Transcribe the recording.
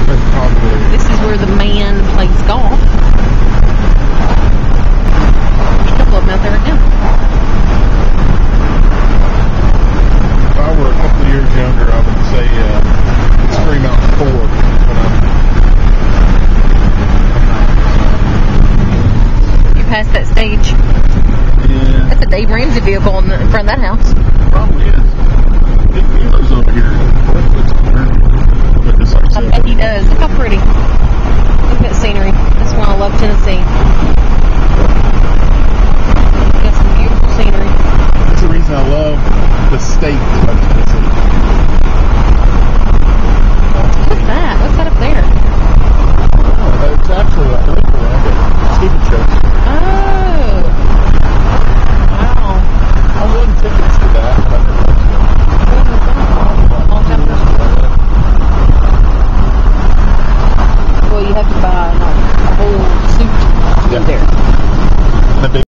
This is where the man plays golf. There's a couple of them out there right now. If I were a couple of years younger, I would say Extreme Outdoor. You passed that stage. Yeah. That's a Dave Ramsey vehicle in front of that house. Probably is. He lives over here. I bet he does. Look how pretty. Look at that scenery. That's why I love Tennessee. Got some beautiful scenery. That's the reason I love the state of Tennessee. What's that? What's that up there? Oh, it's actually a link around it. TV show. Oh. Wow. I won tickets to that. Long time ago. Well, you have to buy a whole suit to go there.